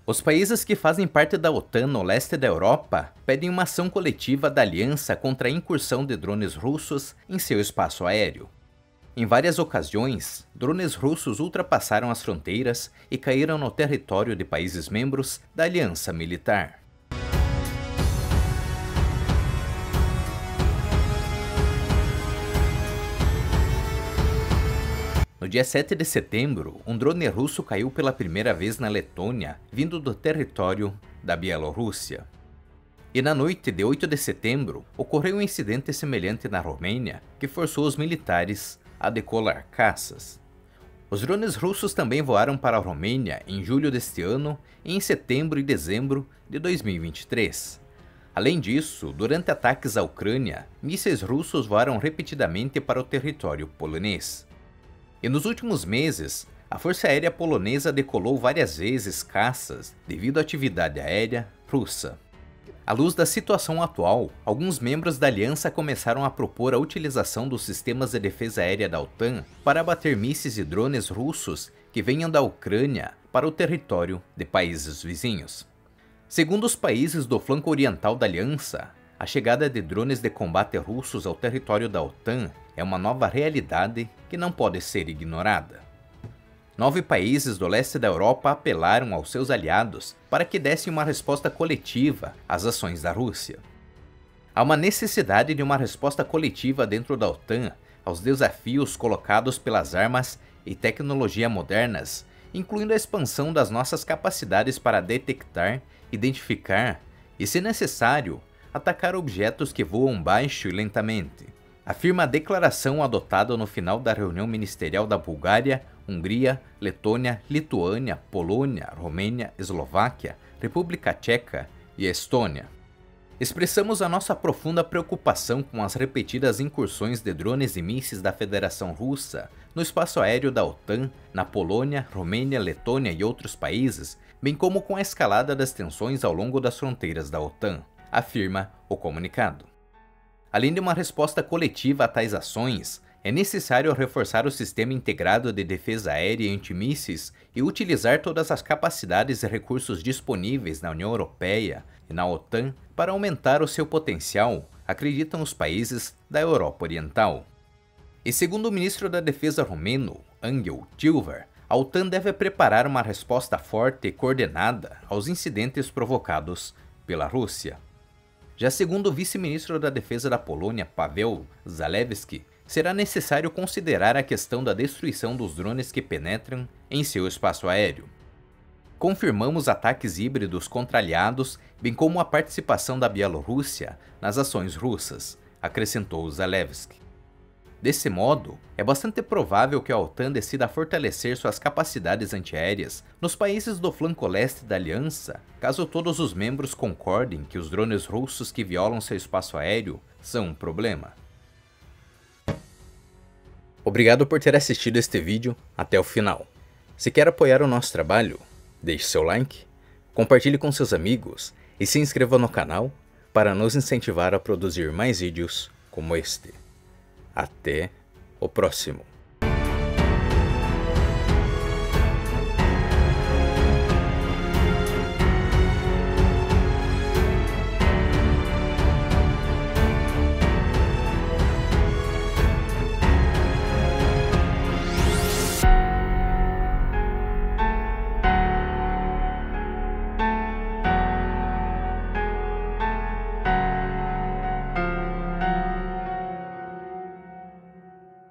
Os países que fazem parte da OTAN no leste da Europa pedem uma ação coletiva da aliança contra a incursão de drones russos em seu espaço aéreo. Em várias ocasiões, drones russos ultrapassaram as fronteiras e caíram no território de países membros da aliança militar. No dia 7 de setembro, um drone russo caiu pela primeira vez na Letônia, vindo do território da Bielorrússia. E na noite de 8 de setembro, ocorreu um incidente semelhante na Romênia, que forçou os militares a decolar caças. Os drones russos também voaram para a Romênia em julho deste ano e em setembro e dezembro de 2023. Além disso, durante ataques à Ucrânia, mísseis russos voaram repetidamente para o território polonês. E nos últimos meses, a Força Aérea Polonesa decolou várias vezes caças devido à atividade aérea russa. À luz da situação atual, alguns membros da aliança começaram a propor a utilização dos sistemas de defesa aérea da OTAN para abater mísseis e drones russos que venham da Ucrânia para o território de países vizinhos. Segundo os países do flanco oriental da aliança, a chegada de drones de combate russos ao território da OTAN é uma nova realidade que não pode ser ignorada. 9 países do leste da Europa apelaram aos seus aliados para que dessem uma resposta coletiva às ações da Rússia. Há uma necessidade de uma resposta coletiva dentro da OTAN aos desafios colocados pelas armas e tecnologia modernas, incluindo a expansão das nossas capacidades para detectar, identificar e, se necessário, atacar objetos que voam baixo e lentamente, afirma a declaração adotada no final da reunião ministerial da Bulgária, Hungria, Letônia, Lituânia, Polônia, Romênia, Eslováquia, República Tcheca e Estônia. Expressamos a nossa profunda preocupação com as repetidas incursões de drones e mísseis da Federação Russa no espaço aéreo da OTAN, na Polônia, Romênia, Letônia e outros países, bem como com a escalada das tensões ao longo das fronteiras da OTAN, afirma o comunicado. Além de uma resposta coletiva a tais ações, é necessário reforçar o sistema integrado de defesa aérea antimísseis e utilizar todas as capacidades e recursos disponíveis na União Europeia e na OTAN para aumentar o seu potencial, acreditam os países da Europa Oriental. E segundo o ministro da Defesa romeno, Angel Tilvar, a OTAN deve preparar uma resposta forte e coordenada aos incidentes provocados pela Rússia. Já segundo o vice-ministro da Defesa da Polônia, Paweł Zalewski, será necessário considerar a questão da destruição dos drones que penetram em seu espaço aéreo. Confirmamos ataques híbridos contra aliados, bem como a participação da Bielorrússia nas ações russas, acrescentou Zalewski. Desse modo, é bastante provável que a OTAN decida fortalecer suas capacidades antiaéreas nos países do flanco leste da aliança, caso todos os membros concordem que os drones russos que violam seu espaço aéreo são um problema. Obrigado por ter assistido este vídeo até o final. Se quer apoiar o nosso trabalho, deixe seu like, compartilhe com seus amigos e se inscreva no canal para nos incentivar a produzir mais vídeos como este. Até o próximo.